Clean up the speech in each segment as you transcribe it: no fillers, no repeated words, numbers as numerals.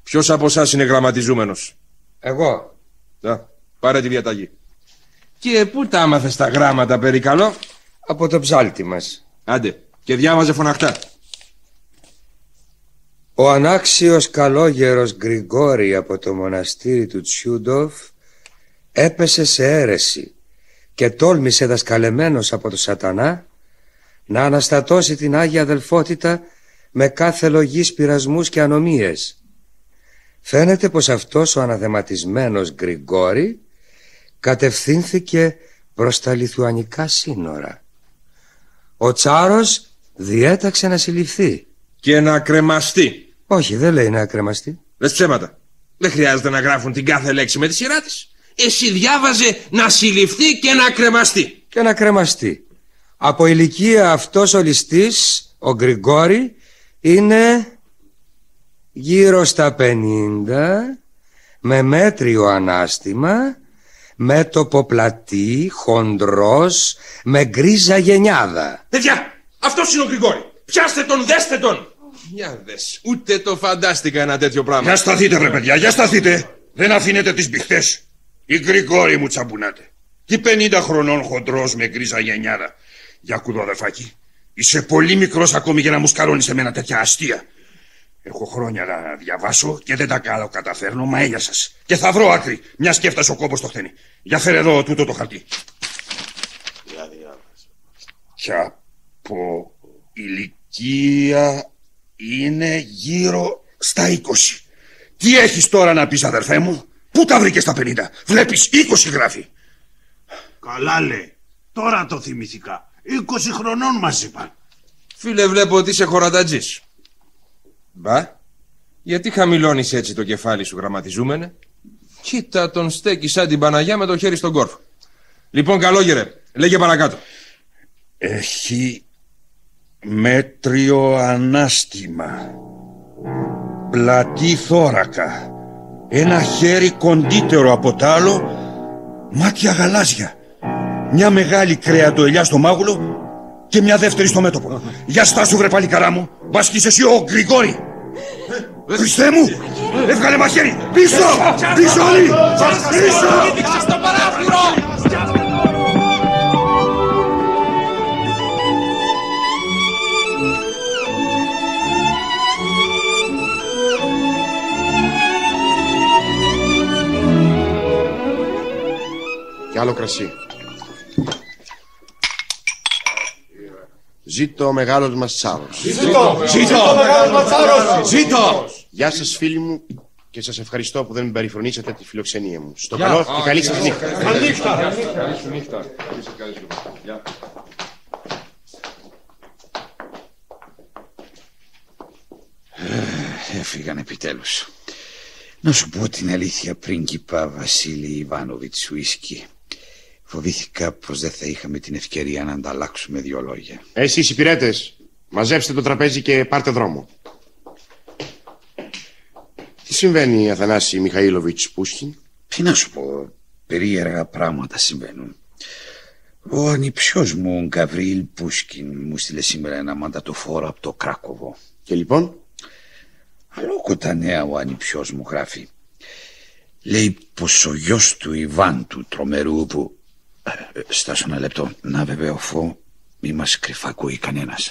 Ποιος από εσάς είναι γραμματιζούμενος? Εγώ. Πάρε τη διαταγή. Και πού τα άμαθες τα γράμματα, περικαλώ? Από το ψάλτη μας. Άντε, και διάβαζε φωναχτά. Ο ανάξιος καλόγερος Γκριγόρη από το μοναστήρι του Τσιούντοφ έπεσε σε αίρεση και τόλμησε δασκαλεμένος από το σατανά να αναστατώσει την Άγια Αδελφότητα με κάθε λογής πειρασμούς και ανομίες. Φαίνεται πως αυτός ο αναδεματισμένος Γκριγόρη κατευθύνθηκε προς τα λιθουανικά σύνορα. Ο Τσάρος διέταξε να συλληφθεί και να κρεμαστεί. Όχι, δεν λέει να κρεμαστεί. Λες ψέματα. Δεν χρειάζεται να γράφουν την κάθε λέξη με τη σειρά της. Εσύ διάβαζε να συλληφθεί και να κρεμαστεί. Και να κρεμαστεί. Από ηλικία αυτός ο ληστής, ο Γκριγόρη, είναι γύρω στα 50, με μέτριο ανάστημα, μέτωπο πλατή, χοντρός, με γκρίζα γενιάδα. Παιδιά, αυτός είναι ο Γκριγόρη. Πιάστε τον, δέστε τον. Για δες, ούτε το φαντάστηκα ένα τέτοιο πράγμα. Για σταθείτε βρε παιδιά, για σταθείτε. Δεν αφήνετε τις μπιχτές. Η Γκριγόρη μου τσαμπουνάτε. Και 50 χρονών χοντρός με γκρίζα γενιάδα. Για ακούδω αδερφάκι. Είσαι πολύ μικρός ακόμη για να μου σκαρώνεις εμένα τέτοια αστεία. Έχω χρόνια να διαβάσω και δεν τα κάνω καταφέρνω, μα έλια σας. Και θα βρω άκρη, μια σκέφτασε ο κόμπος το χτένι. Για φέρε εδώ τούτο το χαρτί. Και από ηλικία είναι γύρω στα 20. Τι έχεις τώρα να πεις αδερφέ μου? Πού τα βρήκες τα 50? Βλέπεις 20 γράφει. Καλά λέει. Τώρα το θυμηθήκα. 20 χρονών μας είπαν. Φίλε, βλέπω ότι είσαι χωρατατζής. Μπα, γιατί χαμηλώνεις έτσι το κεφάλι σου, γραμματιζούμενε? Κοίτα, τον στέκει σαν την Παναγιά με το χέρι στον κόρφο. Λοιπόν, καλόγερε, λέγε παρακάτω. Έχει μέτριο ανάστημα, πλατή θώρακα, ένα χέρι κοντύτερο από τ' άλλο, μάτια γαλάζια, μια μεγάλη κρεατοελιά στο μάγουλο και μια δεύτερη στο μέτωπο. Για στάσου βρε παλικαρά μου, μπας κι είσαι εσύ ο Γκριγόρη. Χριστέ μου, έβγαλε μαχαίρι. Πίσω, πίσω όλοι, πίσω. Κοίταξε στο παράθυρο. Κι άλλο κρασί. Ζήτω ο μεγάλος μας Τσάρος. Ζήτω ο μεγάλος μας Τσάρος. Ζήτω. Γεια σας φίλοι μου και σας ευχαριστώ που δεν με περιφρονήσατε τη φιλοξενία μου. Στο καλό και καλή σας νύχτα. Καλή νύχτα. Καλή σου νύχτα. Έφυγαν επιτέλους. Να σου πω την αλήθεια, πρίγκιπα Βασίλη Ιβάνοβιτς Ουίσκι. Φοβήθηκα πως δεν θα είχαμε την ευκαιρία να ανταλλάξουμε 2 λόγια. Εσείς υπηρέτες, μαζέψτε το τραπέζι και πάρτε δρόμο. Τι συμβαίνει, Αθανάση Μιχαήλοβιτς Πούσχιν? Τι να σου πω, περίεργα πράγματα συμβαίνουν. Ο ανιψιός μου, Γκαβρίλ Πούσκιν, μου στείλε σήμερα ένα μαντατοφόρο από το Κράκοβο. Και λοιπόν? Αλόκοτα νέα ο ανιψιός μου γράφει. Λέει πως ο γιος του Ιβάν του τρομερού που... Στάσου ένα λεπτό, να βεβαιωθώ μη μας κρυφακούει κανένας.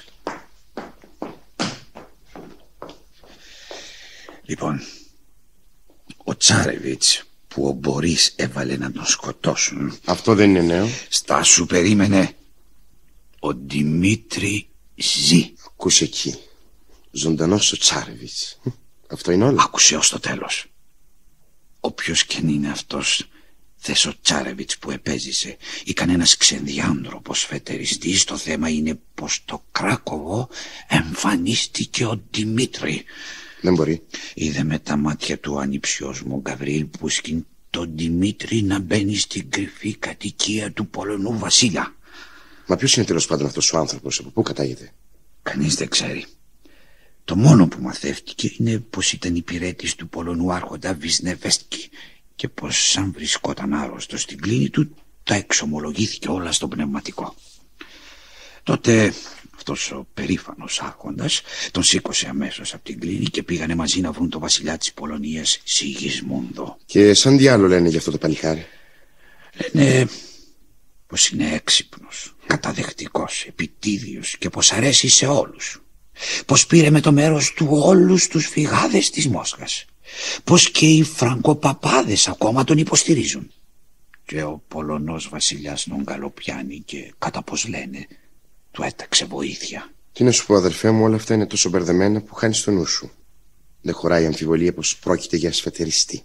Λοιπόν, ο Τσάρεβιτς που ο Μπορίς έβαλε να τον σκοτώσουν. Αυτό δεν είναι νέο. Στάσου, περίμενε. Ο Δημήτρη ζει. Ακούσε εκεί. Ζωντανός ο Τσάρεβιτς. Αυτό είναι όλο. Άκουσε ως το τέλος. Όποιος και αν είναι αυτός, θες ο Τσάρεβιτς που επέζησε ή κανένας ξενδιάνθρωπος φετεριστής, το θέμα είναι πως στο Κράκοβο εμφανίστηκε ο Δημήτρη. Δεν μπορεί. Είδε με τα μάτια του ο ανιψιός μου Γκαβρίλ Πούσκιν τον Δημήτρη να μπαίνει στην κρυφή κατοικία του Πολωνού βασίλεια. Μα ποιος είναι τέλος πάντων αυτός ο άνθρωπος, από πού κατάγεται? Κανείς δεν ξέρει. Το μόνο που μαθεύτηκε είναι πως ήταν υπηρέτης του Πολωνού άρχοντα Βυσνεβέστκι και πως σαν βρισκόταν άρρωστος στην κλίνη του τα εξομολογήθηκε όλα στο πνευματικό. Τότε Αυτός ο περήφανος άρχοντας τον σήκωσε αμέσως από την κλίνη και πήγανε μαζί να βρουν τον βασιλιά της Πολωνίας, Σιγισμούντο. Και σαν τι άλλο λένε για αυτό το παλιχάρι? Λένε πως είναι έξυπνος, καταδεχτικός, επιτίδιος και πως αρέσει σε όλους. Πως πήρε με το μέρος του όλους τους φυγάδες της Μόσχας. Πως και οι φραγκοπαπάδες ακόμα τον υποστηρίζουν. Και ο Πολωνός βασιλιάς τον καλοπιάνει και κατά πως λένε του έταξε βοήθεια. Τι να σου πω, αδερφέ μου, όλα αυτά είναι τόσο μπερδεμένα που χάνεις το νου σου. Δεν χωράει αμφιβολία πως πρόκειται για σφετεριστή.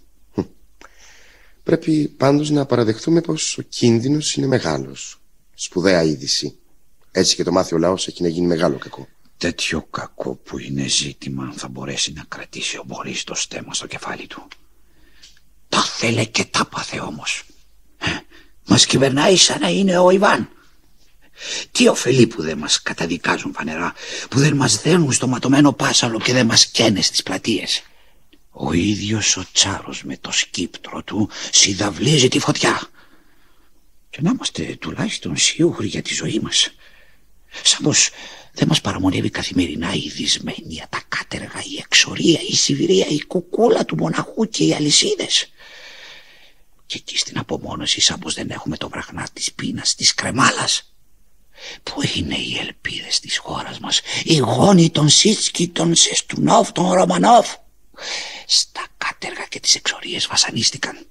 Πρέπει πάντως να παραδεχτούμε πως ο κίνδυνος είναι μεγάλος. Σπουδαία είδηση. Έτσι και το μάθει ο λαός έχει να γίνει μεγάλο κακό. Τέτοιο κακό που είναι ζήτημα αν θα μπορέσει να κρατήσει ο Μπορίς το στέμμα στο κεφάλι του. Τα θέλε και τα πάθε όμως. Μας κυβερνάει σαν να είναι ο Ιβάν. Τι ωφελεί που δεν μας καταδικάζουν φανερά, που δεν μας δένουν στο ματωμένο πάσαλο και δεν μας καίνε στις πλατείες. Ο ίδιος ο Τσάρος με το σκύπτρο του συνταυλίζει τη φωτιά. Και να είμαστε τουλάχιστον σιούχροι για τη ζωή μας. Σαν πως δεν μας παραμονεύει καθημερινά η δυσμένεια, τα κάτεργα, η εξορία, η Σιβηρία, η κουκούλα του μοναχού και οι αλυσίδες. Και εκεί στην απομόνωση σαν πως δεν έχουμε το βραχνά της πείνας, της κρεμάλας. Πού είναι οι ελπίδες της χώρας μας, οι γόνοι των Σίτσκι, των Σεστουνόφ, των Ρωμανόφ? Στα κάτεργα και τις εξορίες βασανίστηκαν.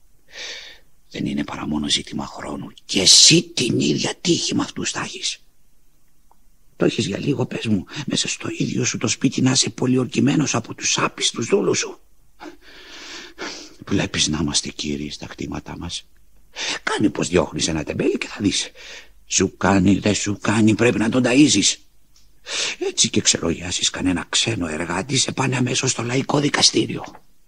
Δεν είναι παρά μόνο ζήτημα χρόνου και εσύ την ίδια τύχη με αυτούς θα έχεις. Το έχεις για λίγο, πες μου, μέσα στο ίδιο σου το σπίτι να είσαι πολιορκημένος από τους άπιστους δούλους σου. Βλέπεις να είμαστε κύριοι στα κτήματά μας. Κάνει πως διώχνεις ένα τεμπέλι και θα δεις. Σου κάνει, δεν σου κάνει, πρέπει να τον ταΐζεις. Έτσι και ξελογιάσεις κανένα ξένο εργάτη, σε πάνε αμέσως στο λαϊκό δικαστήριο.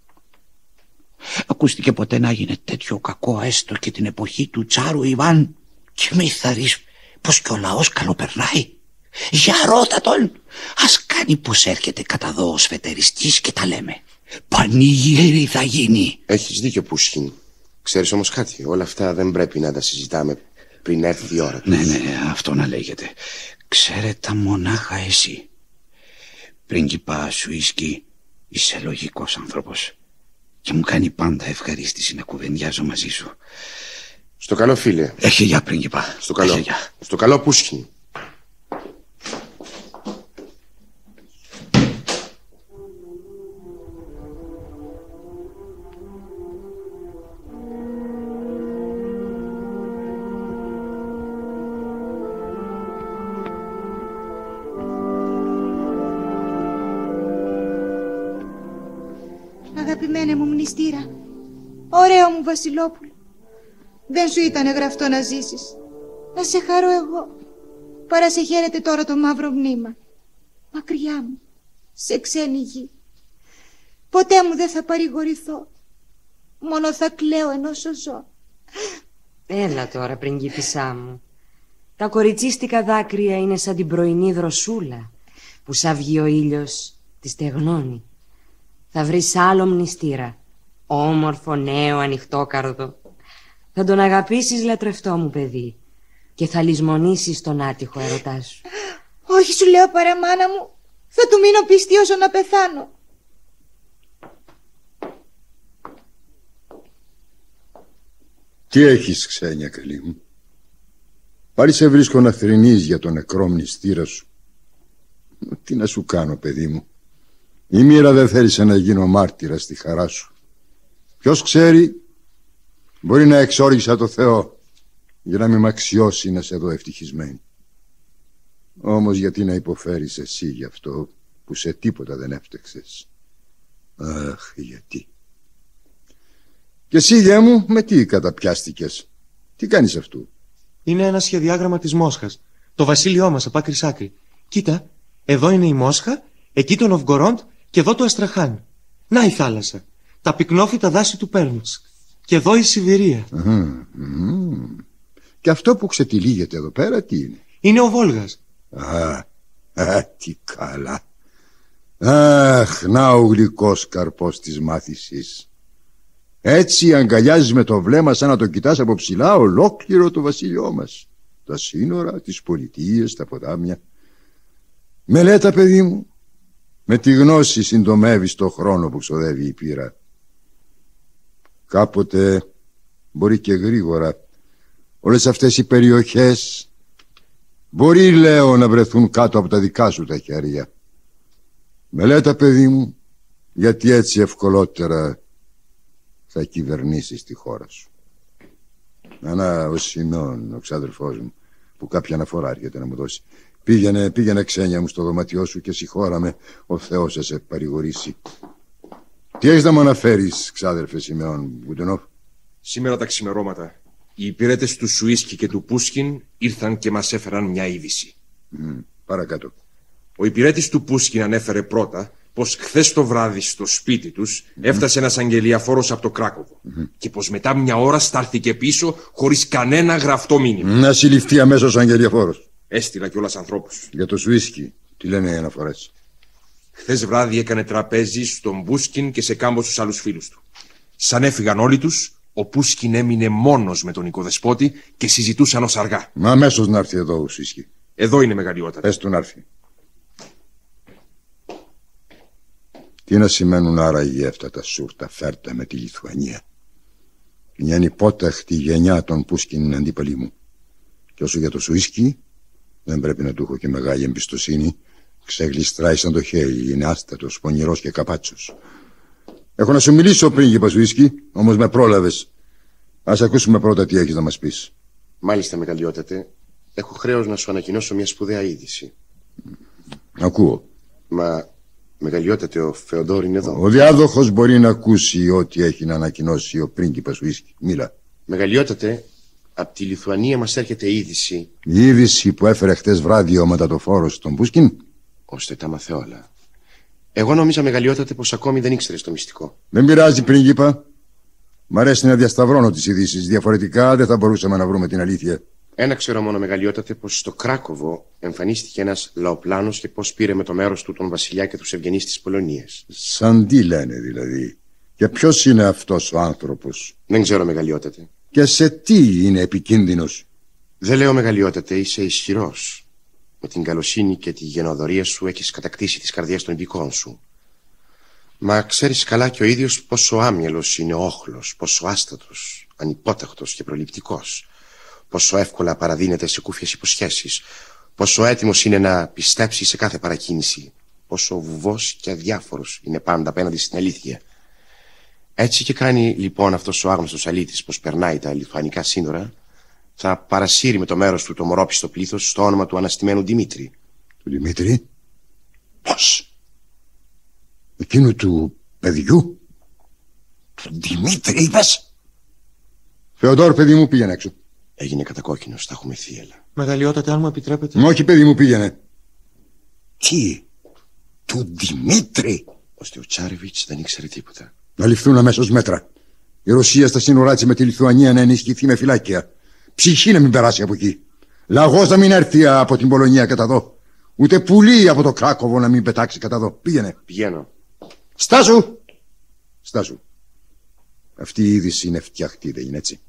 Ακούστηκε ποτέ να γίνει τέτοιο κακό έστω και την εποχή του Τσάρου Ιβάν? Και μη θαρρείς πως και ο λαός καλοπερνάει. Για ρώτα τον, ας κάνει πως έρχεται κατά δω ο σφετεριστής και τα λέμε. Πανηγύρι θα γίνει. Έχεις δίκιο, Πούσχιν. Ξέρεις όμως κάτι, όλα αυτά δεν πρέπει να τα συζητάμε πριν έρθει η ώρα. Ναι, αυτό να λέγεται. Ξέρετε μονάχα εσύ. Πρίγκιπα Σουίσκι, είσαι λογικός άνθρωπος και μου κάνει πάντα ευχαρίστηση να κουβεντιάζω μαζί σου. Στο καλό, φίλε. Έχει γεια, πρίγκιπα. Στο καλό. Στο καλό, Πούσχιν. Αγαπημένε μου μνηστήρα, ωραίο μου Βασιλόπουλο, δεν σου ήταν γραφτό να ζήσεις? Να σε χαρώ εγώ, παρά σε χαίρεται τώρα το μαύρο μνήμα. Μακριά μου, σε ξένη γη. Ποτέ μου δεν θα παρηγορηθώ, μόνο θα κλαίω ενώ ζω. Έλα τώρα, πριγκίπισσά μου. Τα κοριτσίστικα δάκρυα είναι σαν την πρωινή δροσούλα που σαν βγει ο ήλιος τη στεγνώνει. Θα βρεις άλλο μνηστήρα, όμορφο, νέο, ανοιχτόκαρδο. Θα τον αγαπήσεις, λατρευτό μου παιδί, και θα λησμονήσεις τον άτυχο ερωτά σου. Όχι, σου λέω, παραμάνα μου, θα του μείνω πιστή όσο να πεθάνω. Τι έχεις, ξένια καλή μου? Πάλι σε βρίσκω να θρηνείς για τον νεκρό μνηστήρα σου. Τι να σου κάνω, παιδί μου? Η μοίρα δεν θέλησε να γίνω μάρτυρας στη χαρά σου. Ποιος ξέρει, μπορεί να εξόργησα το Θεό για να μην μ' αξιώσει να σε δω ευτυχισμένη. Όμως γιατί να υποφέρεις εσύ γι' αυτό που σε τίποτα δεν έφτεξες? Αχ, γιατί? Και εσύ, γέ μου, με τι καταπιάστηκες? Τι κάνεις αυτού? Είναι ένα σχεδιάγραμμα της Μόσχας. Το βασίλειό μας από άκρη σ' άκρη. Κοίτα, εδώ είναι η Μόσχα, εκεί το Νοβγκορόντ και εδώ το Αστραχάν. Να η θάλασσα. Τα πυκνόφυτα δάση του Πέρμσκ. Και εδώ η Σιβηρία. Και αυτό που ξετυλίγεται εδώ πέρα τι είναι? Είναι ο Βόλγας. Τι καλά. Αχ, να ο γλυκός καρπός της μάθησης. Έτσι αγκαλιάζεις με το βλέμμα σαν να το κοιτάς από ψηλά ολόκληρο το βασίλειό μας. Τα σύνορα, τις πολιτείες, τα ποτάμια. Μελέτα, παιδί μου. Με τη γνώση συντομεύεις το χρόνο που ξοδεύει η πείρα. Κάποτε, μπορεί και γρήγορα, όλες αυτές οι περιοχές μπορεί, λέω, να βρεθούν κάτω από τα δικά σου τα χέρια. Μελέτα, παιδί μου, γιατί έτσι ευκολότερα θα κυβερνήσεις τη χώρα σου. Ο Σιμεών, ο ξάδερφός μου, που κάποια αναφορά έρχεται να μου δώσει. Πήγαινε ξένια μου στο δωματιό σου και συγχώραμε, ο Θεός θα σε παρηγορήσει. Τι έχεις να μου αναφέρεις, ξάδερφε Σιμεών Γκουντενόφ? Σήμερα τα ξημερώματα οι υπηρέτες του Σουίσκι και του Πούσκιν ήρθαν και μας έφεραν μια είδηση. Παρακάτω. Ο υπηρέτης του Πούσκιν ανέφερε πρώτα πως χθες το βράδυ στο σπίτι τους έφτασε ένας αγγελιαφόρος από το Κράκοβο και πως μετά μια ώρα στάλθηκε πίσω χωρίς κανένα γραφτό μήνυμα. Να συλληφθεί αμέσως ο αγγελιαφόρος. Έστειλα κιόλας ανθρώπους. Για το Σουίσκι, τι λένε οι αναφορές? Χθες βράδυ έκανε τραπέζι στον Πούσκιν και σε κάμποσους άλλους φίλους του. Σαν έφυγαν όλοι τους, ο Πούσκιν έμεινε μόνος με τον οικοδεσπότη και συζητούσαν ως αργά. Μα αμέσως να έρθει εδώ ο Σουίσκι. Εδώ είναι, μεγαλειότατα. Πες του να έρθει. Τι να σημαίνουν άραγε αυτά τα σούρτα φέρτα με τη Λιθουανία? Μια ανυπόταχτη γενιά των Πούσκιν είναι αντίπαλοι μου. Και όσο για το Σουίσκι, δεν πρέπει να του έχω και μεγάλη εμπιστοσύνη. Ξεγλιστράει σαν το χέρι, είναι άστατος, πονηρός και καπάτσος. Έχω να σου μιλήσω, πρίγκιπα Σουίσκι, όμως με πρόλαβες. Ας ακούσουμε πρώτα τι έχεις να μας πεις. Μάλιστα, μεγαλειότατε, έχω χρέος να σου ανακοινώσω μια σπουδαία είδηση. Ακούω. Μα, μεγαλειότατε, ο Φεοντόρ είναι εδώ. Ο διάδοχος μπορεί να ακούσει ό,τι έχει να ανακοινώσει ο πρίγκιπας Σουίσκι. Μίλα. Μεγαλειότατε, από τη Λιθουανία μας έρχεται είδηση. Η είδηση που έφερε χτες βράδυ ο μετατοφόρος στον Πούσκιν. Ώστε τα μάθε όλα. Εγώ νόμιζα, μεγαλειότατε, πως ακόμη δεν ήξερες το μυστικό. Δεν πειράζει, πρίγκιπα. Μ' αρέσει να διασταυρώνω τις ειδήσεις. Διαφορετικά δεν θα μπορούσαμε να βρούμε την αλήθεια. Ένα ξέρω μόνο, μεγαλειότατε, πως στο Κράκοβο εμφανίστηκε ένας λαοπλάνος και πως πήρε με το μέρος του τον βασιλιά και τους ευγενείς της Πολωνίας. Σαν τι λένε δηλαδή? Και ποιος είναι αυτός ο άνθρωπος? Δεν ξέρω, μεγαλειότατε. Και σε τι είναι επικίνδυνος? Δεν λέω, μεγαλειότατε, είσαι ισχυρός. Με την καλοσύνη και τη γενοδορία σου έχεις κατακτήσει τις καρδιές των υπηκών σου. Μα ξέρεις καλά και ο ίδιος πόσο άμυαλος είναι ο όχλος, πόσο άστατος, ανυπόταχτος και προληπτικός, πόσο εύκολα παραδίνεται σε κούφιες υποσχέσεις, πόσο έτοιμος είναι να πιστέψει σε κάθε παρακίνηση, πόσο βουβός και αδιάφορος είναι πάντα απέναντι στην αλήθεια. Έτσι και κάνει λοιπόν αυτός ο άγνωστος αλήτης πως περνάει τα λιθουανικά σύνορα, θα παρασύρει με το μέρος του το μωρόπιστο πλήθος στο όνομα του αναστημένου Δημήτρη. Του Δημήτρη? Πώς? Εκείνου του παιδιού? Του Δημήτρη είπες? Φεοντόρ, παιδί μου, πήγαινε έξω. Έγινε κατακόκκινος, θα έχουμε θύελα. Μεγαλειότατε, αν μου επιτρέπετε. Όχι, παιδί μου, πήγαινε. Τι? Του Δημήτρη? Ώστε ο Τσάρεβιτς δεν ήξερε τίποτα. Να ληφθούν αμέσως μέτρα. Η Ρωσία στα σύνορά της με τη Λιθουανία να ενισχυθεί με φυλάκια. Ψυχή να μην περάσει από εκεί. Λαγός να μην έρθει από την Πολωνία κατά εδώ. Ούτε πουλί από το Κράκοβο να μην πετάξει κατά εδώ. Πήγαινε. Πηγαίνω. Στάσου! Στάσου. Αυτή η είδηση είναι φτιαχτή, δεν είναι έτσι?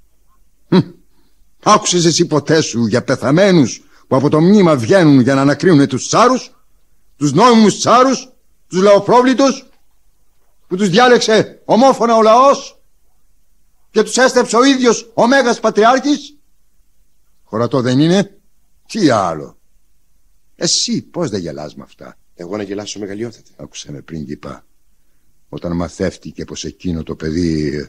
Άκουσες εσύ ποτέ σου για πεθαμένους που από το μνήμα βγαίνουν για να ανακρίνουν τους τσάρους? Τους νόμιμους τσάρους? Τους λαοπρόβλητους? Που τους διάλεξε ομόφωνα ο λαός και τους έστρεψε ο ίδιος ο Μέγας Πατριάρχης? Χωρατό δεν είναι? Τι άλλο? Εσύ πώς δεν γελάς με αυτά? Εγώ να γελάσω, μεγαλειότατε? Άκουσε με, πρίγκιπα. Όταν μαθεύτηκε πως εκείνο το παιδί,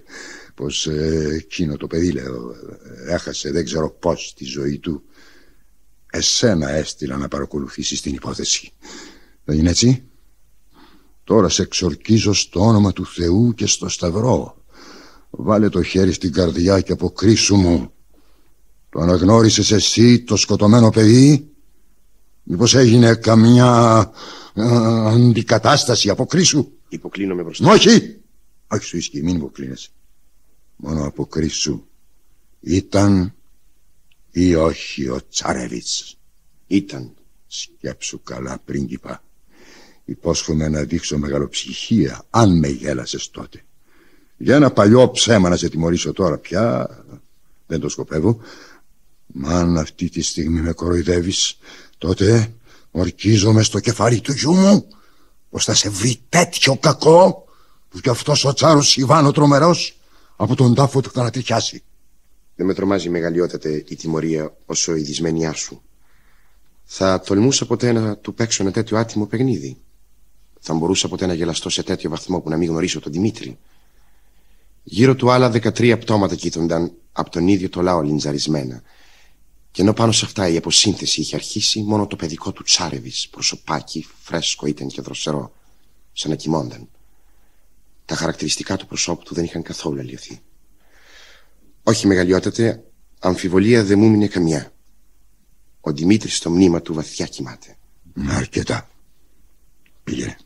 λέω, έχασε δεν ξέρω πώς τη ζωή του, εσένα έστειλα να παρακολουθήσεις την υπόθεση. Δεν είναι έτσι? Τώρα σε εξορκίζω στο όνομα του Θεού και στο Σταυρό. Βάλε το χέρι στην καρδιά και αποκρίσου μου. Το αναγνώρισες εσύ το σκοτωμένο παιδί? Μήπως έγινε καμιά αντικατάσταση? Αποκρίσου. Υποκλίνομαι μπροστά. Όχι! Όχι, Σουίσκι, μην υποκλίνεσαι. Μόνο αποκρίσου. Ήταν ή όχι ο Τσάρεβιτς? Ήταν. Σκέψου καλά, πρίγκιπα. Υπόσχομαι να δείξω μεγαλοψυχία αν με γέλασες τότε. Για ένα παλιό ψέμα να σε τιμωρήσω τώρα πια δεν το σκοπεύω. Μα αν αυτή τη στιγμή με κοροϊδεύεις, τότε Ορκίζομαι στο κεφάλι του γιού μου πως θα σε βρει τέτοιο κακό που κι αυτός ο Τσάρος Ιβάν ο τρομερός από τον τάφο του θα ανατριχιάσει. Δεν με τρομάζει μεγαλειότατε η τιμωρία όσο η δυσμένειά σου. Θα τολμούσα ποτέ να του παίξω ένα τέτοιο άτιμο παιχνίδι? Θα μπορούσα ποτέ να γελαστώ σε τέτοιο βαθμό που να μην γνωρίσω τον Δημήτρη? Γύρω του άλλα 13 πτώματα κοίτονταν από τον ίδιο το λαό λινζαρισμένα. Και ενώ πάνω σε αυτά η αποσύνθεση είχε αρχίσει, μόνο το παιδικό του Τσάρεβιτς προσωπάκι φρέσκο ήταν και δροσερό, σαν να κοιμόνταν. Τα χαρακτηριστικά του προσώπου του δεν είχαν καθόλου αλλοιωθεί. Όχι μεγαλειότατε, αμφιβολία δεν μου μείνε καμιά. Ο Δημήτρης στο μνήμα του βαθιά κοιμάται. Αρκετά. Πήγαινε.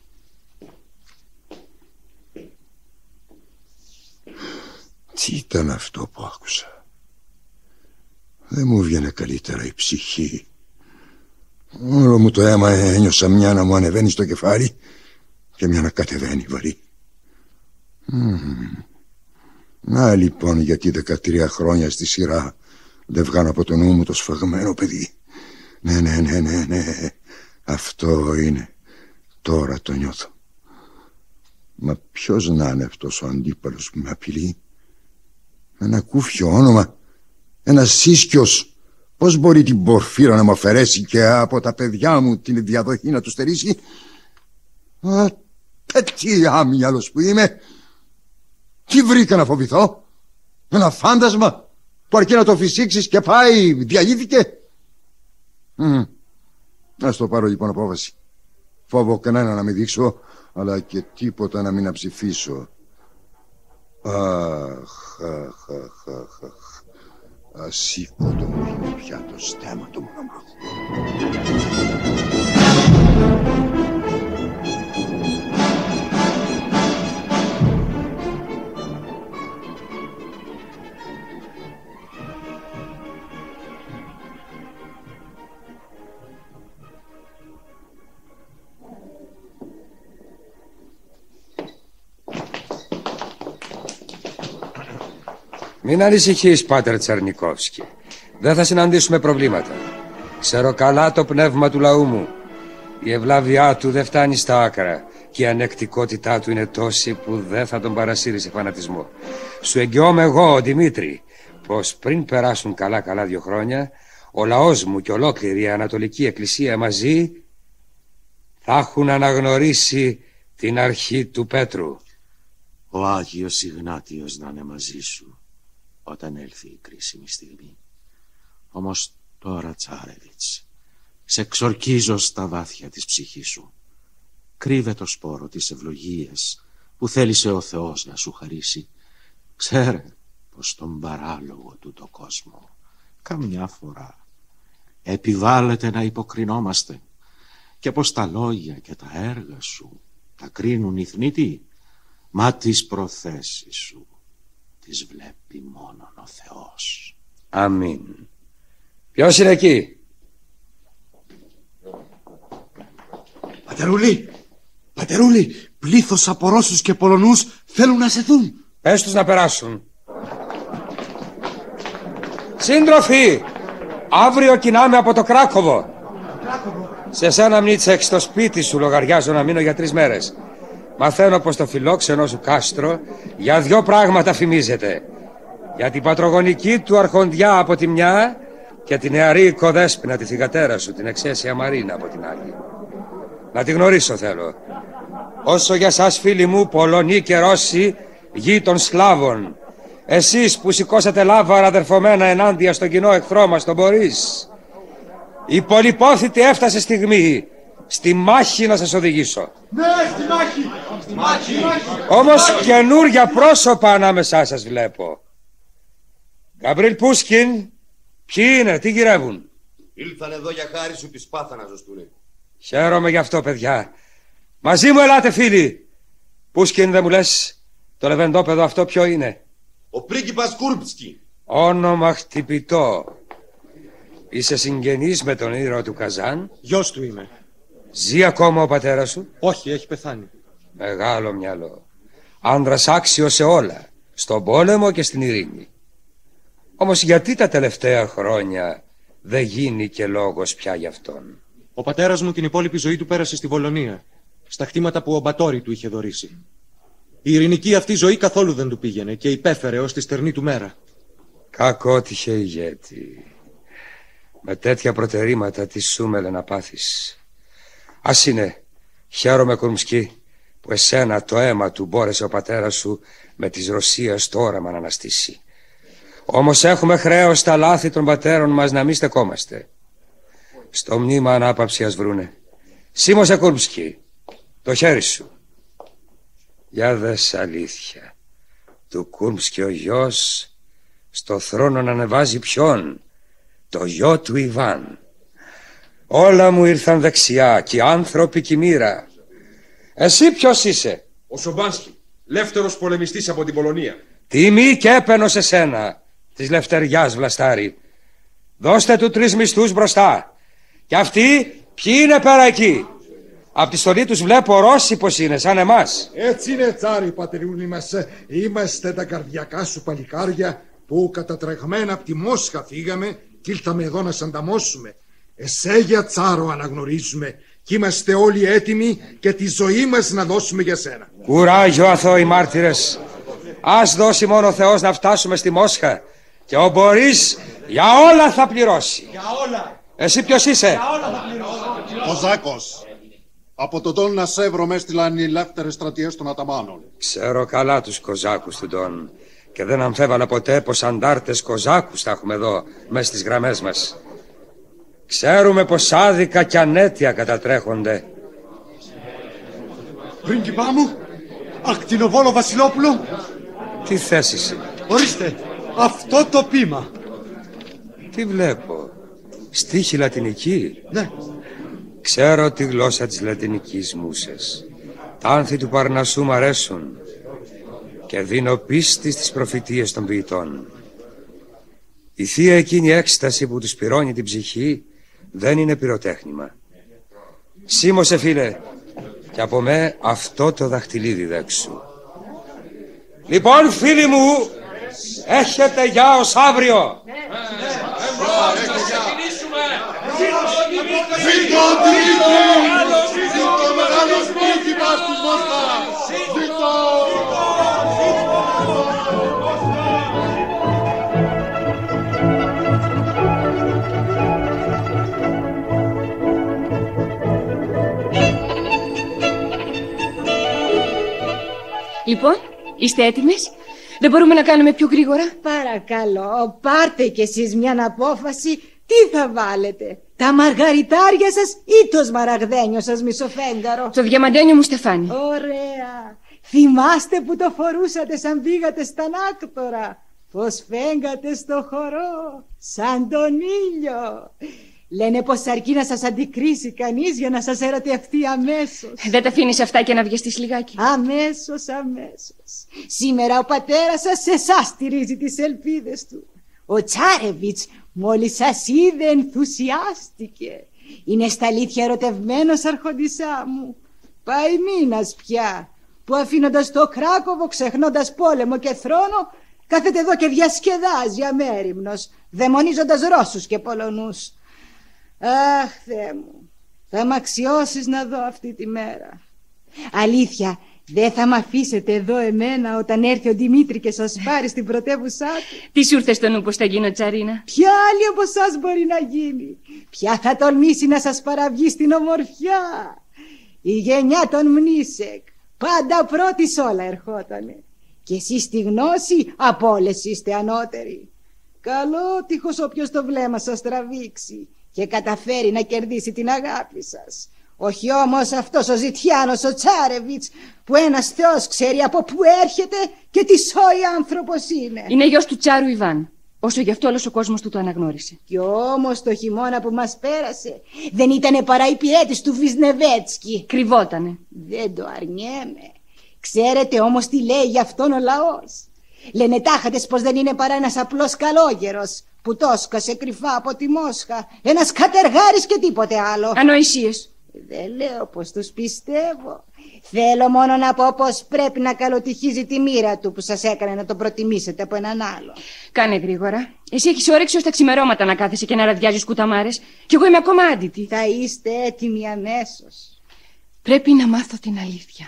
Τι ήταν αυτό που άκουσα? Δεν μου βγαίνει καλύτερα η ψυχή. Όλο μου το αίμα ένιωσα, μια να μου ανεβαίνει στο κεφάλι και μια να κατεβαίνει βαρύ. Να λοιπόν γιατί 13 χρόνια στη σειρά δεν βγάνω από το νου μου το σφαγμένο παιδί. Ναι. Αυτό είναι. Τώρα το νιώθω. Μα ποιος να είναι αυτός ο αντίπαλος που με απειλεί? Ένα κούφιο όνομα, ένας σύσκιος. Πώς μπορεί την Πορφύρα να μου αφαιρέσει και από τα παιδιά μου την διαδοχή να του στερήσει? Τι άμυαλος που είμαι. Τι βρήκα να φοβηθώ? Ένα φάντασμα που αρκεί να το φυσήξεις και πάει, διαλύθηκε. Ας το πάρω λοιπόν απόφαση. Φόβο κανένα να μην δείξω, αλλά και τίποτα να μην αψηφίσω. Ασήκω το μου είναι πια το στέμα του μονομάχου. Μην ανησυχείς, πάτερ Τσαρνικόφσκι. Δεν θα συναντήσουμε προβλήματα. Ξέρω καλά το πνεύμα του λαού μου. Η ευλάβειά του δεν φτάνει στα άκρα και η ανεκτικότητά του είναι τόση που δεν θα τον παρασύρει σε φανατισμό. Σου εγγυώμαι εγώ, Δημήτρη, πως πριν περάσουν καλά 2 χρόνια, ο λαός μου και ολόκληρη η Ανατολική Εκκλησία μαζί θα έχουν αναγνωρίσει την αρχή του Πέτρου. Ο Άγιος Ιγνάτιος να είναι μαζί σου όταν έλθει η κρίσιμη στιγμή. Όμως τώρα, Τσάρεβιτς, σε εξορκίζω στα βάθια της ψυχής σου. Κρύβε το σπόρο της ευλογίας που θέλησε ο Θεός να σου χαρίσει. Ξέρε πως στον παράλογο του το κόσμο καμιά φορά επιβάλλεται να υποκρινόμαστε και πως τα λόγια και τα έργα σου τα κρίνουν οι θνητοί, μα τις προθέσεις σου τις βλέπει μόνον ο Θεός. Αμήν. Ποιος είναι εκεί? Πατερούλη, πλήθος από Ρώσους και Πολωνούς θέλουν να σε δουν. Πες τους να περάσουν. Σύντροφοι, αύριο κινάμε από το Κράκοβο. Σε σένα, Μνίτσεκ, στο σπίτι σου λογαριάζω να μείνω για 3 μέρες. Μαθαίνω πως το φιλόξενο σου κάστρο για 2 πράγματα φημίζεται. Για την πατρογονική του αρχοντιά από τη μια και την νεαρή οικοδέσποινα τη θυγατέρα σου, την Εξαίσια Μαρίνα, από την άλλη. Να τη γνωρίσω θέλω. Όσο για σας, φίλοι μου, Πολωνοί και Ρώσοι, γη των Σλάβων, εσείς που σηκώσατε λάβαρα αδερφωμένα ενάντια στον κοινό εχθρό μας, τον Μπορίς, η πολυπόθητη έφτασε στιγμή στη μάχη να σας οδηγήσω. Ναι, στη μάχη! Όμως καινούρια πρόσωπα ανάμεσά σας βλέπω. Γκαμπρίλ Πούσκιν, ποιοι είναι, τι γυρεύουν? Ήλθαν εδώ για χάρη σου τη Σπάθα να ζωστούνε. Χαίρομαι γι' αυτό, παιδιά. Μαζί μου ελάτε, φίλοι. Πούσκιν, δεν μου λες το λεβεντόπεδο αυτό ποιο είναι? Ο πρίγκιπας Κούρμπσκι. Όνομα χτυπητό. Είσαι συγγενής με τον ήρωα του Καζάν? Γιος του είμαι. Ζει ακόμα ο πατέρας σου? Όχι, έχει πεθάνει. Μεγάλο μυαλό. Άνδρας άξιος σε όλα. Στον πόλεμο και στην ειρήνη. Όμως γιατί τα τελευταία χρόνια δεν γίνει και λόγος πια γι' αυτόν? Ο πατέρας μου την υπόλοιπη ζωή του πέρασε στη Βολονία, στα χτήματα που ο Μπατόρι του είχε δωρήσει. Η ειρηνική αυτή ζωή καθόλου δεν του πήγαινε και υπέφερε ως τη στερνή του μέρα. Κακότυχε ηγέτη. Με τέτοια προτερήματα τι σούμελε να πάθεις. Ας είναι, χαίρομαι Κουρμσκι, που εσένα το αίμα του μπόρεσε ο πατέρας σου με της Ρωσίας το όραμα να αναστήσει. Όμως έχουμε χρέος στα λάθη των πατέρων μας να μην στεκόμαστε. Στο μνήμα ανάπαυση ας βρούνε. Σίμωσε Κουρμσκι, το χέρι σου. Για δες αλήθεια. Του Κουρμσκι ο γιος στο θρόνο να ανεβάζει ποιον? Το γιο του Ιβάν. Όλα μου ήρθαν δεξιά και οι άνθρωποι και η μοίρα. Εσύ ποιος είσαι? Ο Σομπάνσκι, λεύτερος πολεμιστής από την Πολωνία. Τιμή και έπαινο σε σένα, της λευτεριάς βλαστάρι. Δώστε του 3 μισθούς μπροστά. Και αυτοί ποιοι είναι πέρα εκεί? Απ' τη στολή τους βλέπω Ρώσοι πως είναι, σαν εμάς. Έτσι είναι, τσάρι, πατερούλη μας. Είμαστε τα καρδιακά σου παλικάρια που κατατρεγμένα από τη Μόσχα φύγαμε και ήλθαμε εδώ να σ' ανταμώσουμε. Εσέ τσάρο αναγνωρίζουμε και είμαστε όλοι έτοιμοι και τη ζωή μας να δώσουμε για σένα. Κουράγιο αθώοι μάρτυρες. Ας δώσει μόνο ο Θεός να φτάσουμε στη Μόσχα και ο Μπορίς για όλα θα πληρώσει. Για όλα. Εσύ ποιος είσαι? Για όλα θα πληρώσει. Ο Ζάκος. Από τον Τον Νασεύρο με έστειλαν οι ελεύθερες στρατιές των Αταμάνων. Ξέρω καλά τους Κοζάκους του Τον και δεν αμφέβαλα ποτέ πως αντάρτες Κοζάκους θα έχουμε εδώ μέσα στις γραμμές μας. Ξέρουμε πως άδικα και ανέτεια κατατρέχονται. Πρίγκιπά μου, ακτινοβόλο Βασιλόπουλο. Τι θες εσύ? Ορίστε, αυτό το πείμα. Τι βλέπω? Στίχη λατινική? Ναι. Ξέρω τη γλώσσα της λατινικής μουσες. Τα άνθη του Παρνασσού μ' αρέσουν και δίνω πίστη στις προφητείες των ποιητών. Η θεία εκείνη έκσταση που τους πυρώνει την ψυχή δεν είναι πυροτέχνημα. Σίμωσε φίλε, και από με αυτό το δαχτυλίδι δέξου. Λοιπόν φίλοι μου, έχετε γεια ως αύριο. Ζήτω ο Δημήτρης! Ζήτω ο μεγάλος πρίγκιπας της Μόσχας! Ζήτω! Λοιπόν, είστε έτοιμες? Δεν μπορούμε να κάνουμε πιο γρήγορα? Παρακαλώ, πάρτε κι εσείς μια απόφαση. Τι θα βάλετε? Τα μαργαριτάρια σας ή το σμαραγδένιο σας μισοφέγγαρο? Το διαμαντένιο μου στεφάνι. Ωραία. Θυμάστε που το φορούσατε σαν πήγατε στα Νάκτορα? Πως φέγγατε στο χορό σαν τον ήλιο. Λένε πως αρκεί να σας αντικρίσει κανείς για να σας ερωτευτεί αμέσως. Δεν τα αφήνεις αυτά και να βιαστείς λιγάκι? Αμέσως. Σήμερα ο πατέρας σας σε εσάς στηρίζει τις ελπίδες του. Ο Τσάρεβιτς μόλις σας είδε ενθουσιάστηκε. Είναι στα αλήθεια ερωτευμένος αρχοντισά μου. Πάει μήνας πια που αφήνοντας το Κράκοβο, ξεχνώντας πόλεμο και θρόνο, κάθεται εδώ και διασκεδάζει αμέριμνος, δαιμονίζοντας Ρώσους και Πολωνούς. Αχ, Θεέ μου, θα μ' αξιώσεις να δω αυτή τη μέρα. Αλήθεια, δεν θα μ' αφήσετε εδώ εμένα όταν έρθει ο Δημήτρη και σας πάρει στην πρωτεύουσά του? Τι σου ήρθε στο νου πως θα γίνω τσαρίνα? Ποια άλλη από εσάς μπορεί να γίνει? Ποια θα τολμήσει να σας παραβγεί στην ομορφιά? Η γενιά των Μνήσεκ πάντα πρώτη σ' όλα ερχότανε. Και εσείς στη γνώση από όλες είστε ανώτεροι. Καλό τείχος όποιος το βλέμμα σας τραβήξει και καταφέρει να κερδίσει την αγάπη σας. Όχι όμως αυτός ο Ζητιάνος ο Τσάρεβιτς που ένας θεός ξέρει από πού έρχεται και τι σόι άνθρωπος είναι. Είναι γιος του Τσάρου Ιβάν. Όσο γι' αυτό όλος ο κόσμος του το αναγνώρισε. Κι όμως το χειμώνα που μας πέρασε δεν ήτανε παρά η πιέτης του Βυσνεβέτσκι. Κρυβότανε. Δεν το αρνιέμαι. Ξέρετε όμως τι λέει γι' αυτόν ο λαός? Λένε τάχατες πως δεν είναι παρά ένας απλός καλόγερος που τόσκασε κρυφά από τη Μόσχα. Ένας κατεργάρης και τίποτε άλλο. Ανοησίες. Δεν λέω πως τους πιστεύω. Θέλω μόνο να πω πως πρέπει να καλοτυχίζει τη μοίρα του που σας έκανε να τον προτιμήσετε από έναν άλλο. Κάνε γρήγορα. Εσύ έχεις όρεξη ως τα ξημερώματα να κάθεσαι και να ραδιάζεις κουταμάρες. Κι εγώ είμαι ακόμα άντιτη. Θα είστε έτοιμοι αμέσως. Πρέπει να μάθω την αλήθεια.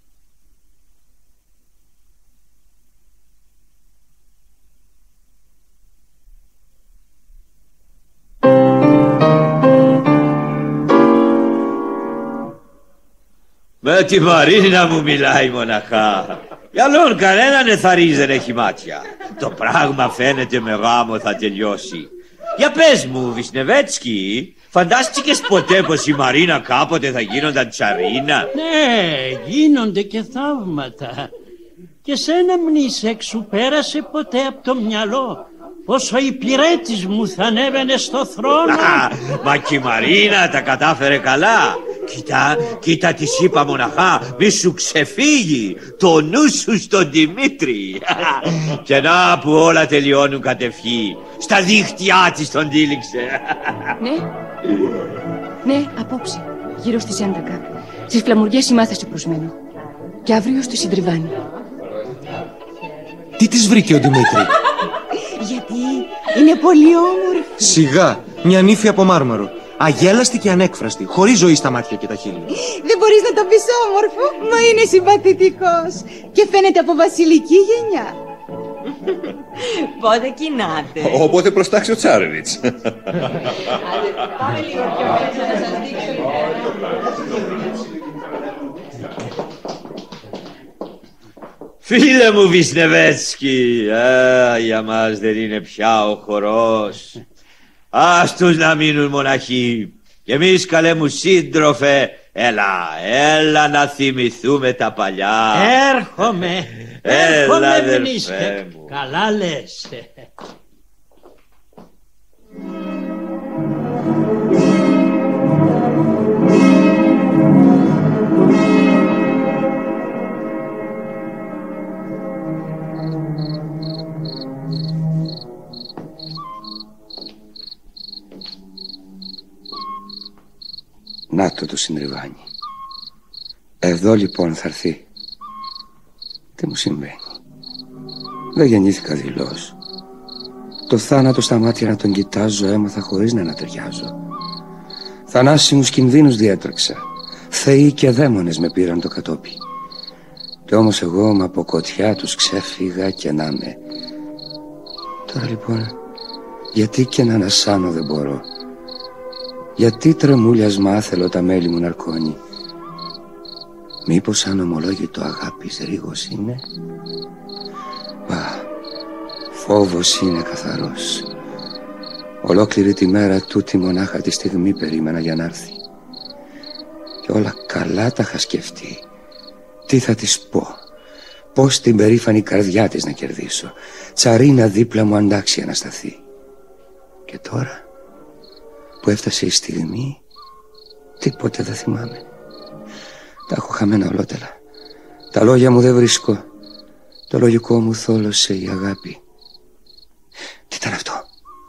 Με τη Μαρίνα μου μιλάει μοναχά. Για άλλον κανέναν εθαρρύς δεν έχει μάτια. Το πράγμα φαίνεται με γάμο θα τελειώσει. Για πες μου, Βυσνεβέτσκι, φαντάστηκες ποτέ πως η Μαρίνα κάποτε θα γίνονταν τσαρίνα? Ναι, γίνονται και θαύματα. Και σένα μνήσεκ σου πέρασε ποτέ από το μυαλό πως ο υπηρέτης μου θα ανέβαινε στο θρόνο? Μα και η Μαρίνα τα κατάφερε καλά. Κοίτα της είπα μοναχά, μη σου ξεφύγει το νου σου στον Δημήτρη. Και να που όλα τελειώνουν κατευχή. Στα δίχτυά της τον τύλιξε. Ναι, απόψε, γύρω στις 11. Στις Φλαμουριές η μάθηση προσμένω. Και αύριο στη Συντριβάνη. Τι της βρήκε ο Δημήτρη? Γιατί είναι πολύ όμορφη. Σιγά, μια νύφη από μάρμαρο. Αγέλαστη και ανέκφραστη, χωρίς ζωή στα μάτια και τα χείλη. Δεν μπορείς να το πεις όμορφο? Μα είναι συμπαθητικός. Και φαίνεται από βασιλική γενιά. Πότε κοινάτε? Οπότε προστάξει ο Τσάρεβιτς. Πάμε λίγο πιο μέσα να σας δείξω. Φίλε μου Βυσνεβέτσκι, για μας δεν είναι πια ο χορός. Ας τους να μείνουν μοναχοί. Και εμείς καλέ μου σύντροφε, έλα να θυμηθούμε τα παλιά. Έρχομαι μνήσκε. Καλά λες. Να το Συντριβάνι. Εδώ λοιπόν θα έρθει. Τι μου συμβαίνει? Δεν γεννήθηκα δειλώς. Το θάνατο στα μάτια να τον κοιτάζω έμαθα χωρίς να ανατριάζω. Θανάσιμους κινδύνους διέτρεξα. Θεοί και δαίμονες με πήραν το κατόπι. Κι όμως εγώ με από κοτιά τους ξέφυγα και να με. Τώρα λοιπόν, γιατί και να ανασάνω δεν μπορώ? Γιατί τρεμούλιασμα άθελο τα μέλη μου ναρκώνει? Μήπως ανομολόγητο αγάπης ρίγος είναι? Μα φόβος είναι καθαρός. Ολόκληρη τη μέρα τούτη μονάχα τη στιγμή περίμενα για να έρθει. Και όλα καλά τα είχα σκεφτεί. Τι θα της πω? Πώς την περήφανη καρδιά της να κερδίσω? Τσαρίνα δίπλα μου αντάξια να σταθεί. Και τώρα που έφτασε η στιγμή, τίποτε δεν θυμάμαι. Τα έχω χαμένα ολότελα. Τα λόγια μου δεν βρίσκω. Το λογικό μου θόλωσε η αγάπη. Τι ήταν αυτό?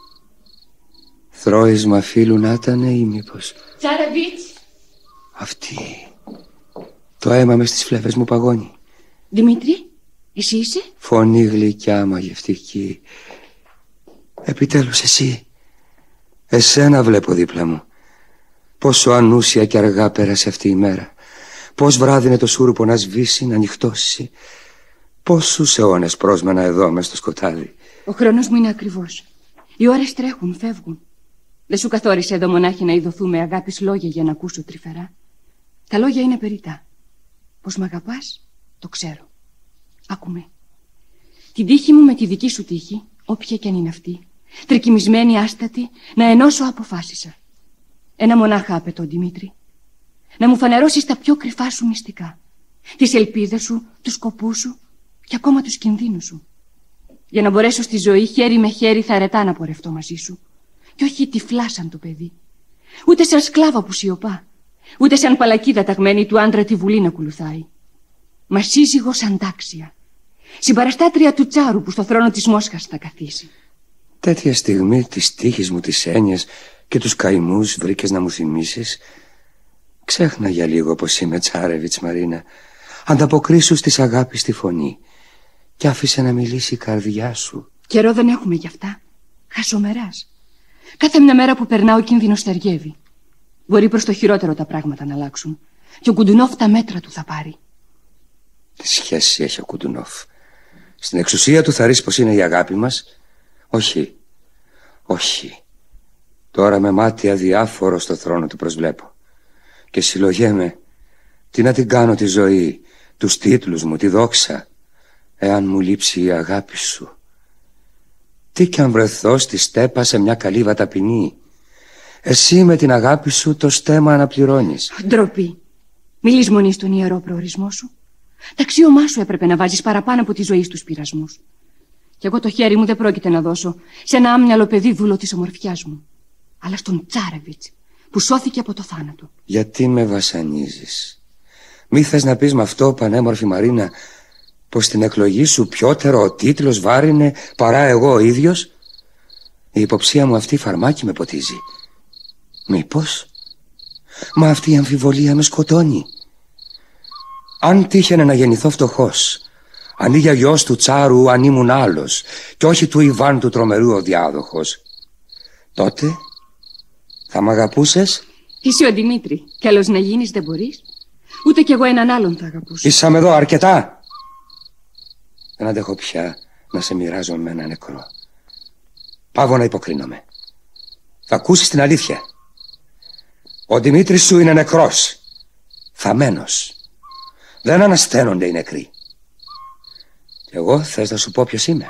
Θρώισμα φίλου να ήτανε ή μήπως? Τσάρεβιτς. Αυτή. Το αίμα μες στις φλέβες μου παγώνει. Δημήτρη, εσύ είσαι? Φωνή γλυκιά μαγευτική. Επιτέλους εσύ. Εσένα βλέπω δίπλα μου. Πόσο ανούσια και αργά πέρασε αυτή η μέρα. Πώς βράδυνε το σούρουπο να σβήσει, να νυχτώσει. Πόσους αιώνες πρόσμενα εδώ μες στο σκοτάδι. Ο χρόνος μου είναι ακριβώς. Οι ώρες τρέχουν, φεύγουν. Δεν σου καθόρισε εδώ μονάχη να ειδωθούμε αγάπης λόγια για να ακούσω τρυφερά? Τα λόγια είναι περιτά. Πως μ' αγαπάς, το ξέρω. Άκουμε. Την τύχη μου με τη δική σου τύχη, όποια κι αν είναι αυτή, τρικυμισμένη, άστατη, να ενώσω αποφάσισα. Ένα μονάχα απαιτώ, Δημήτρη. Να μου φανερώσεις τα πιο κρυφά σου μυστικά. Τις ελπίδες σου, τους σκοπούς σου και ακόμα τους κινδύνους σου. Για να μπορέσω στη ζωή χέρι με χέρι θαρετά να πορευτώ μαζί σου. Και όχι τυφλά σαν το παιδί. Ούτε σαν σκλάβα που σιωπά. Ούτε σαν παλακίδα ταγμένη του άντρα τη βουλή να ακολουθάει. Μα σύζυγος αντάξια. Συμπαραστάτρια του Τσάρου που στο θρόνο της Μόσχας θα καθίσει. Τέτοια στιγμή της τύχης μου τις έννοιες και τους καημούς βρήκες να μου θυμίσεις. Ξέχνα για λίγο πως είμαι Τσάρεβιτς, Μαρίνα. Ανταποκρίσου στις αγάπη στη φωνή και άφησε να μιλήσει η καρδιά σου. Καιρό δεν έχουμε γι' αυτά. Χασομεράς. Κάθε μια μέρα που περνά ο κίνδυνος στεργεύει. Μπορεί προς το χειρότερο τα πράγματα να αλλάξουν. Και ο Κουντουνόφ τα μέτρα του θα πάρει. Τι σχέση έχει ο Κουντουνόφ? Στην εξουσία του θα ρίξει πως είναι η αγάπη μας? Όχι. Όχι. Τώρα με μάτια διάφορο στο θρόνο του προσβλέπω. Και συλλογέμαι τι να την κάνω τη ζωή, τους τίτλους μου, τη δόξα, εάν μου λείψει η αγάπη σου. Τι κι αν βρεθώ στη στέπα σε μια καλύβα ταπεινή, εσύ με την αγάπη σου το στέμα αναπληρώνεις. Ντροπή. Μη λησμονείς τον ιερό προορισμό σου. Τα αξίωμά σου έπρεπε να βάζεις παραπάνω από τη ζωή στους πειρασμούς. Κι εγώ το χέρι μου δεν πρόκειται να δώσω σε ένα άμυαλο παιδί δούλο της ομορφιάς μου, αλλά στον Τσάρεβιτς που σώθηκε από το θάνατο. Γιατί με βασανίζεις? Μη θες να πεις με αυτό, πανέμορφη Μαρίνα, πως την εκλογή σου πιότερο ο τίτλος βάρινε παρά εγώ ο ίδιος? Η υποψία μου αυτή φαρμάκι με ποτίζει. Μήπως? Μα αυτή η αμφιβολία με σκοτώνει. Αν τύχαινε να γεννηθώ φτωχός, αν για γιος του Τσάρου αν ήμουν άλλος και όχι του Ιβάν του Τρομερού ο διάδοχος, τότε θα μ' αγαπούσες? Είσαι ο Δημήτρη κι άλλος να γίνεις δεν μπορείς. Ούτε κι εγώ έναν άλλον θα αγαπούσα. Ήσαμε εδώ αρκετά. Δεν αντέχω πια να σε μοιράζω με ένα νεκρό. Πάβω να υποκρίνομαι. Θα ακούσεις την αλήθεια. Ο Δημήτρης σου είναι νεκρός, θαμμένος. Δεν ανασταίνονται οι νεκροί. Και εγώ θες να σου πω ποιος είμαι?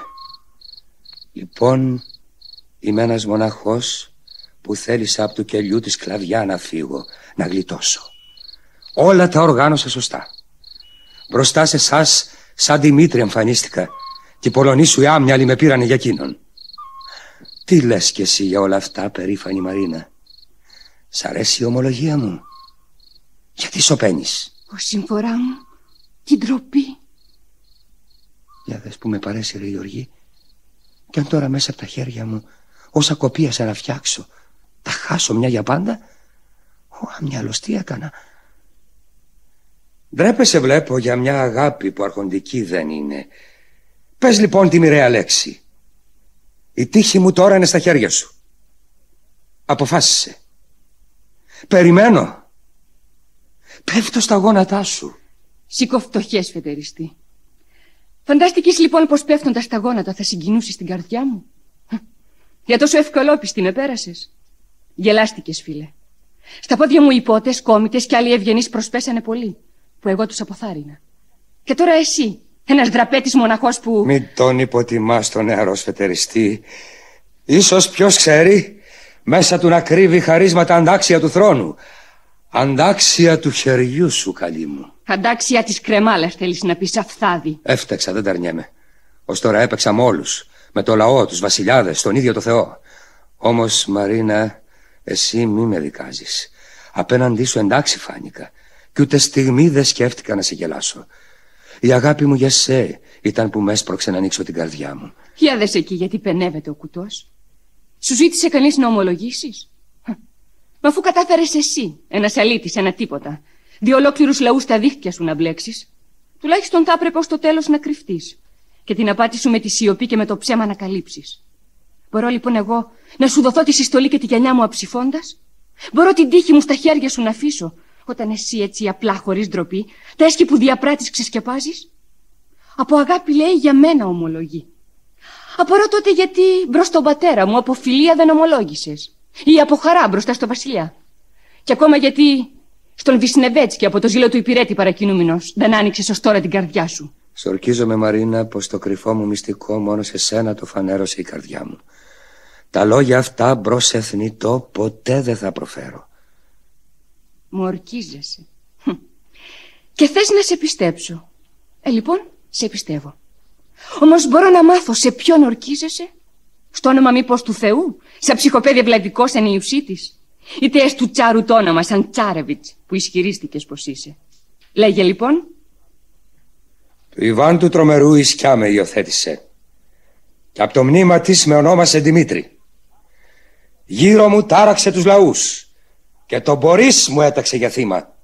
Λοιπόν, είμαι ένας μοναχός που θέλησα από του κελιού τη σκλαβιά να φύγω, να γλιτώσω. Όλα τα οργάνωσα σωστά. Μπροστά σε εσάς σαν Δημήτρη εμφανίστηκα και οι Πολωνοί σου οι άμυαλοι με πήρανε για εκείνον. Τι λες κι εσύ για όλα αυτά, περήφανη Μαρίνα? Σ' αρέσει η ομολογία μου? Γιατί σωπαίνεις? Ο συμφορά μου, την ντροπή. Για δες που με παρέσυρε η οργή. Κι αν τώρα μέσα από τα χέρια μου όσα κοπίασα να φτιάξω τα χάσω μια για πάντα, αμυαλός τι έκανα? Ντρέπεσαι βλέπω για μια αγάπη που αρχοντική δεν είναι. Πες λοιπόν τη μοιραία λέξη. Η τύχη μου τώρα είναι στα χέρια σου. Αποφάσισε. Περιμένω. Πέφτω στα γόνατά σου. Σήκω φτωχές, φετεριστή. Φαντάστηκες λοιπόν πως πέφτοντας στα γόνατα θα συγκινούσεις την καρδιά μου? Για τόσο ευκολόπιστη με πέρασες. Γελάστηκες, φίλε. Στα πόδια μου οι υπότες, κόμιτες και άλλοι ευγενείς προσπέσανε πολύ, που εγώ τους αποθάρρυνα. Και τώρα εσύ, ένας δραπέτης μοναχός που... Μην τον υποτιμάς τον νεαρό σφετεριστή. Ίσως ποιος ξέρει μέσα του να κρύβει χαρίσματα αντάξια του θρόνου. Αντάξια του χεριού σου, καλή μου. Αντάξια της κρεμάλας θέλεις να πεις, αφθάδη. Έφταξα, δεν τα αρνιέμαι. Ως τώρα έπαιξα με όλους, με το λαό, τους βασιλιάδες, τον ίδιο το Θεό. Όμως, Μαρίνα, εσύ μη με δικάζεις. Απέναντί σου εντάξει φάνηκα κι ούτε στιγμή δεν σκέφτηκα να σε γελάσω. Η αγάπη μου για σε ήταν που με έσπρωξε να ανοίξω την καρδιά μου. Για δες εκεί γιατί πενεύεται ο κουτός. Σου ζήτησε κανείς να ομολογήσεις? Μα αφού κατάφερες εσύ, ένας αλήτης, ένα τίποτα, 2 ολόκληρους λαούς στα δίχτυα σου να μπλέξεις, τουλάχιστον θα έπρεπε ως το τέλος να κρυφτείς και την απάτη σου με τη σιωπή και με το ψέμα να καλύψεις. Μπορώ λοιπόν εγώ να σου δοθώ τη συστολή και τη γενιά μου αψηφώντας? Μπορώ την τύχη μου στα χέρια σου να αφήσω, όταν εσύ έτσι απλά χωρίς ντροπή τα έσχη που διαπράττεις ξεσκεπάζεις? Από αγάπη λέει για μένα ομολογεί. Απορώ τότε γιατί μπρος τον πατέρα μου από φιλία δεν ομολόγησες, ή από χαρά μπροστά στο βασιλιά. Και ακόμα γιατί στον Βυσνεβέτσκι από το ζήλο του υπηρέτη παρακινούμενος δεν άνοιξες ως τώρα την καρδιά σου. Σορκίζομαι, Μαρίνα, πως το κρυφό μου μυστικό μόνο σε σένα το φανέρωσε η καρδιά μου. Τα λόγια αυτά μπρος εθνητό ποτέ δεν θα προφέρω. Μου ορκίζεσαι. Και θες να σε πιστέψω. Λοιπόν, σε πιστεύω. Όμως μπορώ να μάθω σε ποιον ορκίζεσαι? Στο όνομα μήπως του Θεού, σαν ψυχοπαίδι βλαντικό σαν Ιουσίτης, είτε ες του Τσάρου το όνομα σαν Τσάρεβιτς που ισχυρίστηκες πως είσαι? Λέγε λοιπόν. Του Ιβάν του Τρομερού η σκιά με υιοθέτησε και από το μνήμα της με ονόμασε Δημήτρη. Γύρω μου τάραξε τους λαούς και τον Μπορίς μου έταξε για θύμα.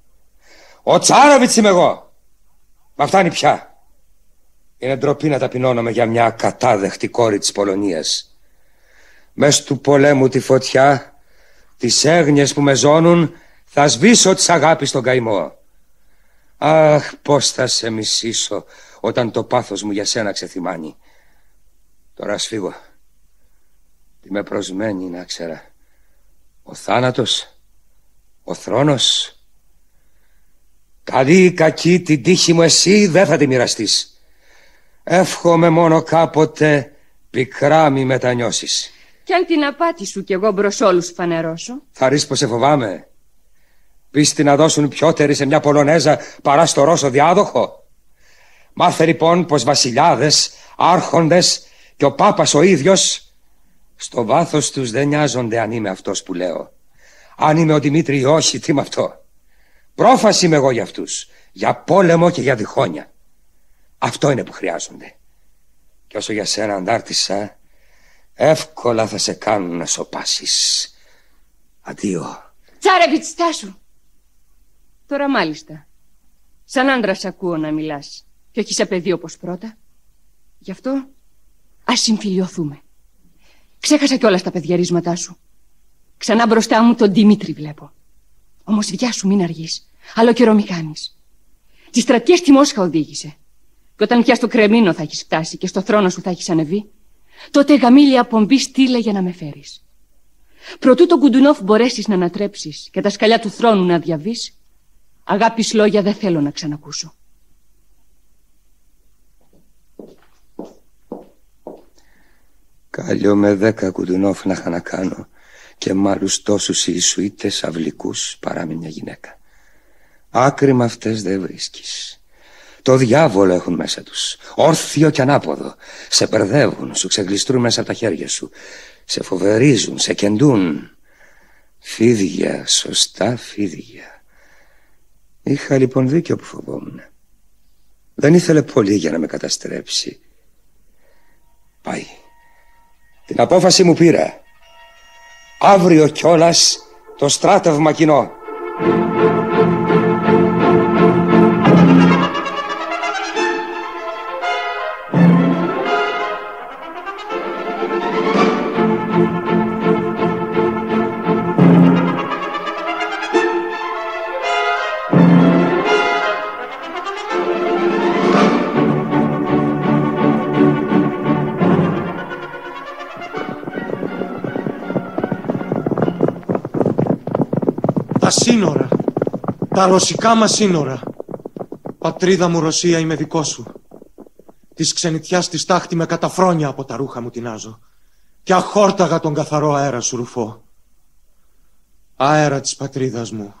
Ο Τσάροβιτς είμαι εγώ. Μα φτάνει πια. Είναι ντροπή να ταπεινώνομαι για μια ακατάδεχτη κόρη της Πολωνίας. Μες του πολέμου τη φωτιά, τις έγνοιες που με ζώνουν, θα σβήσω της αγάπης τον καημό. Αχ, πώς θα σε μισήσω όταν το πάθος μου για σένα ξεθυμάνει. Τώρα ας φύγω. Τι με προσμένει να ξέρα. Ο θάνατος, ο θρόνος. Καλή ή κακή την τύχη μου εσύ δεν θα τη μοιραστείς. Εύχομαι μόνο κάποτε πικρά μη μετανιώσεις. Κι αν την απάτη σου κι εγώ μπρος όλους φανερώσω. Θα ρίσεις πως σε φοβάμαι. Πίστη να δώσουν πιότερη σε μια Πολωνέζα παρά στο Ρώσο διάδοχο. Μάθε λοιπόν πως βασιλιάδες, άρχοντες και ο Πάπας ο ίδιος στο βάθος τους δεν νοιάζονται αν είμαι αυτός που λέω. Αν είμαι ο Δημήτρη ή όχι, τι με αυτό. Πρόφαση είμαι εγώ για αυτούς. Για πόλεμο και για διχόνια. Αυτό είναι που χρειάζονται. Και όσο για σένα, Αντάρτισσα, εύκολα θα σε κάνουν να σωπάσεις. Αντίο. Τσάρεβιτς, στάσου. Τώρα μάλιστα. Σαν άντρας ακούω να μιλάς. Και όχι σαν παιδί όπως πρώτα. Γι' αυτό ας συμφιλιωθούμε. Ξέχασα κιόλας τα παιδιαρίσματά σου. Ξανά μπροστά μου τον Δημήτρη βλέπω. Όμως βιάσου, μην αργείς. Άλλο καιρό μη κάνεις. Τις στρατιές στη Μόσχα οδήγησε. Και όταν πια στο Κρεμλίνο θα έχεις φτάσει και στο θρόνο σου θα έχεις ανεβεί, τότε γαμήλια απομπή στείλε για να με φέρεις. Προτού τον Κουντουνόφ μπορέσεις να ανατρέψεις και τα σκαλιά του θρόνου να διαβείς, αγάπης λόγια δεν θέλω να ξανακούσω. Κάλιο με 10 Κουντουνόφ να είχα να κάνω και μ' άλλους τόσους Ιησουίτες αυλικούς παρά με μια γυναίκα. Άκρη με αυτές δεν βρίσκεις. Το διάβολο έχουν μέσα τους, όρθιο και ανάποδο. Σε μπερδεύουν, σου ξεγλιστρούν μέσα από τα χέρια σου. Σε φοβερίζουν, σε κεντούν. Φίδια, σωστά φίδια. Είχα λοιπόν δίκιο που φοβόμουν. Δεν ήθελε πολύ για να με καταστρέψει. Πάει. Την απόφαση μου πήρα. Αύριο κιόλας το στράτευμα κοινό. Τα σύνορα, τα ρωσικά μας σύνορα. Πατρίδα μου Ρωσία, είμαι δικό σου. Της ξενιτιάς τη στάχτη με καταφρόνια από τα ρούχα μου τεινάζω. Κι αχόρταγα τον καθαρό αέρα σου ρουφώ. Αέρα της πατρίδας μου.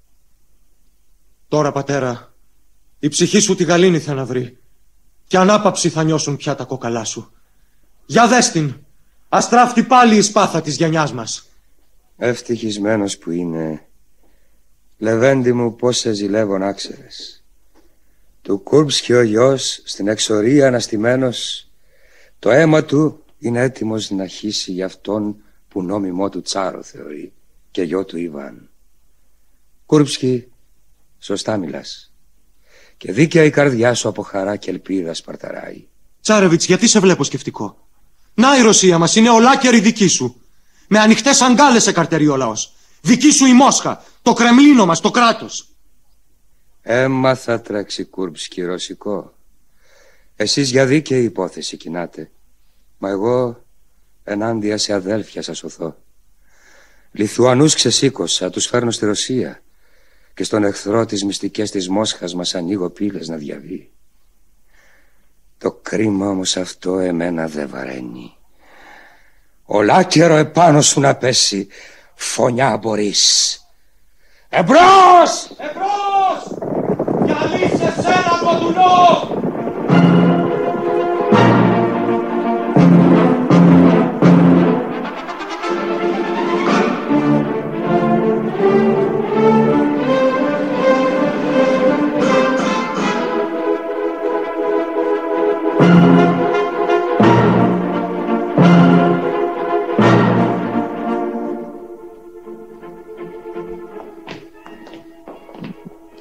Τώρα πατέρα, η ψυχή σου τη γαλήνη θα να βρει. Κι ανάπαυση θα νιώσουν πια τα κόκαλά σου. Για δες την, αστράφτη πάλι η σπάθα της γενιάς μας. Ευτυχισμένος που είναι. Λεβέντη μου, πώς σε ζηλεύω να ξέρεις. Του Κούρμπσκι ο γιος στην εξορία αναστημένος, το αίμα του είναι έτοιμος να χύσει για αυτόν που νόμιμό του Τσάρο θεωρεί και γιο του Ιβάν. Κούρμπσκι, σωστά μιλάς. Και δίκαια η καρδιά σου από χαρά και ελπίδα σπαρταράει. Τσάρεβιτς, γιατί σε βλέπω σκεφτικό. Να η Ρωσία μας είναι ολάκερη δική σου. Με ανοιχτές αγκάλες σε καρτερεί ο λαός. Δική σου η Μόσχα, το Κρεμλίνο μας, το κράτος. Έμαθα Τραξικούρμπσκι ρωσικό. Εσείς για δίκαιη υπόθεση κοινάτε. Μα εγώ ενάντια σε αδέλφια σας σωθώ. Λιθουανούς ξεσήκωσα, τους φέρνω στη Ρωσία. Και στον εχθρό τις μυστικές της Μόσχας μας ανοίγω πύλες να διαβεί. Το κρίμα όμως αυτό εμένα δεν βαραίνει. Ολάκερο επάνω σου να πέσει, φωνιά μπορείς. Εμπρός! Εμπρός! Γυαλί σε σένα κοντουνό!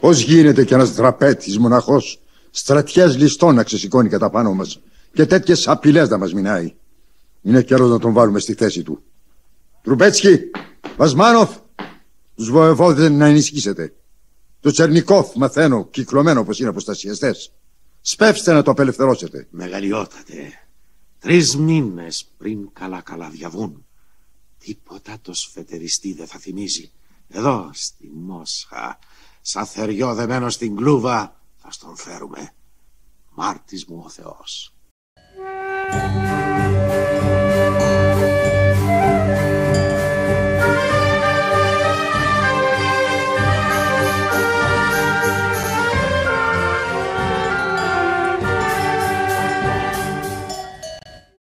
Πώς γίνεται κι ένας δραπέτης μοναχός στρατιές ληστών να ξεσηκώνει κατά πάνω μας και τέτοιες απειλές να μας μινάει? Είναι καιρός να τον βάλουμε στη θέση του. Τρουμπέτσκι, Βασμάνοφ, τους βοεβόδες να ενισχύσετε. Το Τσερνικόφ μαθαίνω κυκλωμένο πως είναι αποστασιαστές. Σπεύστε να το απελευθερώσετε. Μεγαλειότατε, 3 μήνες πριν καλά διαβούν. Τίποτα το σφετεριστή δεν θα θυμίζει. Εδώ στη Μόσχα, σαν θεριό δεμένο στην κλούβα, θα στον φέρουμε. Μάρτης μου ο Θεός.